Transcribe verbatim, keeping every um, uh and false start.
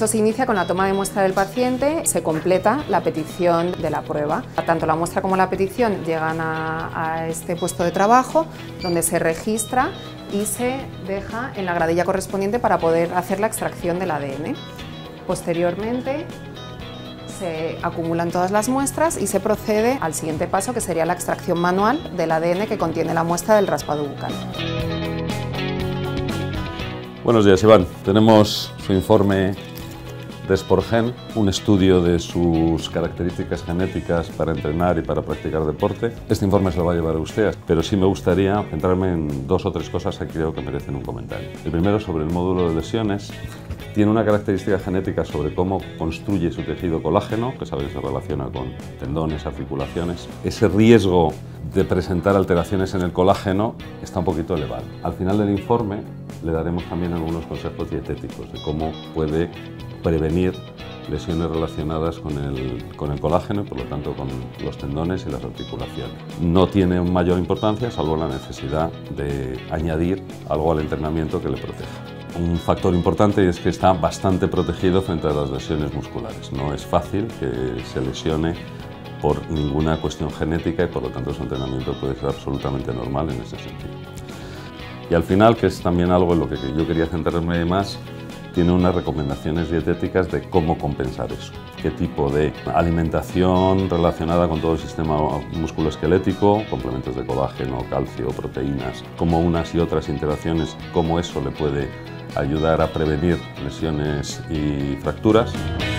proceso se inicia con la toma de muestra del paciente, se completa la petición de la prueba. Tanto la muestra como la petición llegan a, a este puesto de trabajo, donde se registra y se deja en la gradilla correspondiente para poder hacer la extracción del A D N. Posteriormente se acumulan todas las muestras y se procede al siguiente paso, que sería la extracción manual del A D N que contiene la muestra del raspado bucal. Buenos días, Iván. Tenemos su informe de Sporgen, un estudio de sus características genéticas para entrenar y para practicar deporte. Este informe se lo va a llevar a usted, pero sí me gustaría centrarme en dos o tres cosas que creo que merecen un comentario. El primero, sobre el módulo de lesiones. Tiene una característica genética sobre cómo construye su tejido colágeno, que sabéis se relaciona con tendones, articulaciones. Ese riesgo de presentar alteraciones en el colágeno está un poquito elevado. Al final del informe le daremos también algunos consejos dietéticos de cómo puede prevenir lesiones relacionadas con el, con el colágeno y por lo tanto con los tendones y las articulaciones. No tiene mayor importancia salvo la necesidad de añadir algo al entrenamiento que le proteja. Un factor importante es que está bastante protegido frente a las lesiones musculares. No es fácil que se lesione por ninguna cuestión genética y por lo tanto su entrenamiento puede ser absolutamente normal en ese sentido. Y al final, que es también algo en lo que yo quería centrarme más, tiene unas recomendaciones dietéticas de cómo compensar eso. Qué tipo de alimentación relacionada con todo el sistema musculoesquelético, complementos de colágeno, calcio, proteínas, cómo unas y otras interacciones, cómo eso le puede ayudar a prevenir lesiones y fracturas.